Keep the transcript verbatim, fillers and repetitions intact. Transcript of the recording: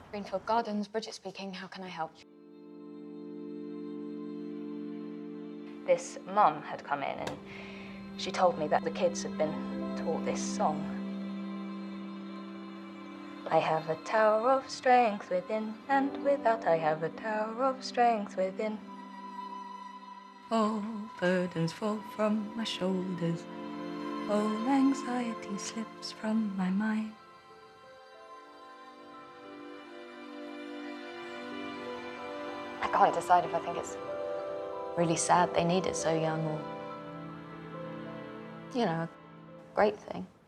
Greenfield Gardens, Bridget speaking. How can I help? This mum had come in and she told me that the kids had been taught this song. I have a tower of strength within, and without I have a tower of strength within. All burdens fall from my shoulders, all anxiety slips from my mind. I can't decide if I think it's really sad they need it so young or, you know, a great thing.